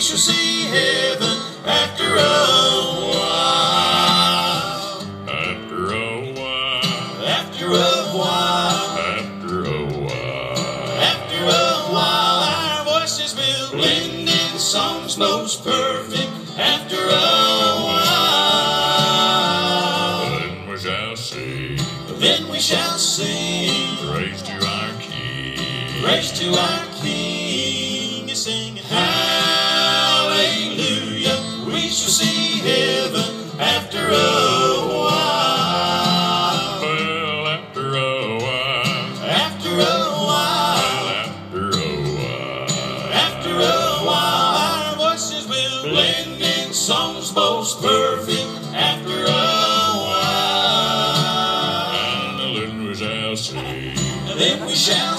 shall see heaven after a while. After a while. After a while. After a while. After a while, our voices will blend in songs most perfect. After a while, Then we shall sing. then we shall sing Praise to our King. praise to our King, singing hallelujah. We shall see heaven after a while. Well, after a while. After a while, After a while. after a while, our voices will blend in songs most perfect. After a while, And then we shall sing. then we shall